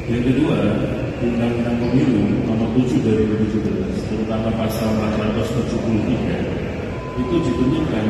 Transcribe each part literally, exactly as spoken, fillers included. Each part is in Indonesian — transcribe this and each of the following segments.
Yang kedua, Undang-Undang Pemilu nomor tujuh dua ribu tujuh belas, terutama pasal empat ratus tujuh puluh tiga, itu ditentukan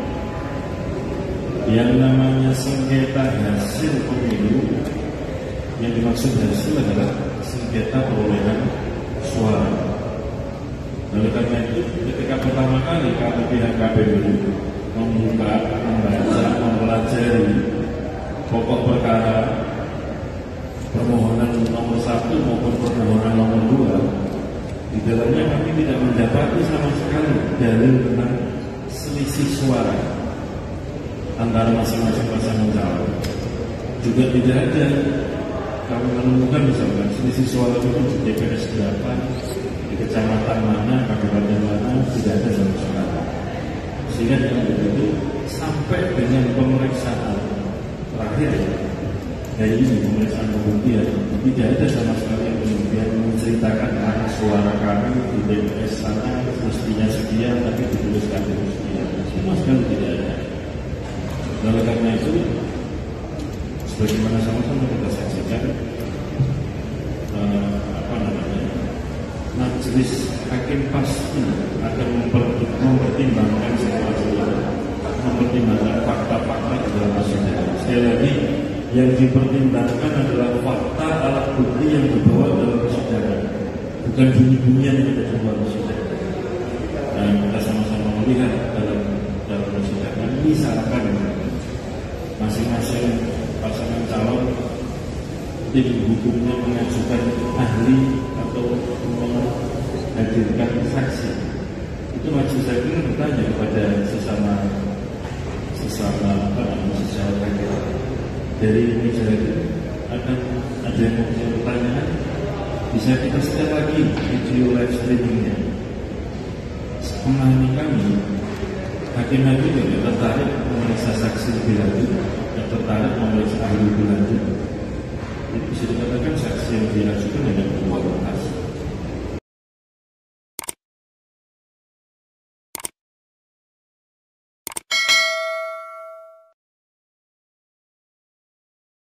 yang namanya sengketa hasil pemilu, yang dimaksud hasil adalah sengketa perolehan suara. Oleh karena itu, ketika pertama kali kami pihak K P U membuka, membaca, mempelajari pokok perkara permohonan nomor satu maupun permohonan nomor dua, di dalamnya kami tidak mendapati sama sekali dalil tentang selisih suara antara masing-masing pasangan calon. Juga tidak ada kami menemukan misalkan selisih suara itu di T P S berapa, di kecamatan mana, kabupaten mana, tidak ada sama sekali. Sehingga dengan begitu sampai dengan pemeriksaan terakhir dari ini, pemeriksaan pembuktian, tidak ada sama sekali yang kemudian menceritakan tentang suara kami di T P S sana mestinya sekian tapi dituliskan itu sekian. Sama sekali tidak ada. Oleh karena itu, sebagaimana sama-sama kita saksikan, eh, apa namanya, majelis hakim pasti akan mempertimbangkan situasi ini, mempertimbangkan fakta-fakta di dalam persidangan. Sekali lagi, yang dipertimbangkan adalah fakta alat bukti yang dibawa dalam persidangan, bukan bunyi-bunyian yang ada dalam persidangan. Dan kita sama-sama melihat dalam dalam persidangan, misalkan masing-masing pasangan calon tim hukumnya mengajukan ahli atau menghadirkan saksi, itu majelis hakim bertanya kepada sesama sesama apa namanya sesama hakim dari meja itu, akan ada yang mempunyai pertanyaan, bisa kita setel lagi video live streamingnya. Memahami kami, hakim-hakim juga tertarik memeriksa saksi lebih lanjut, tertarik memeriksa ahli lebih lanjut.